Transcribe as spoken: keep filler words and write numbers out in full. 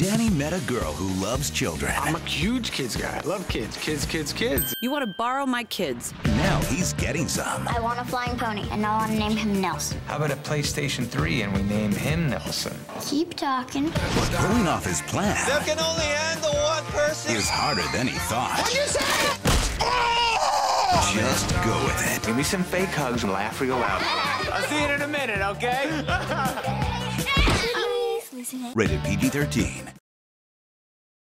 Danny met a girl who loves children. I'm a huge kids guy. I love kids. Kids, kids, kids. You want to borrow my kids? Now he's getting some. I want a flying pony, and I want to name him Nelson. How about a PlayStation three and we name him Nelson? Keep talking. But pulling off his plan That can only handle one person. is harder than he thought. What'd you say? Just go with it. Give me some fake hugs and laugh real loud. I'll see you in a minute, okay? Rated P G thirteen.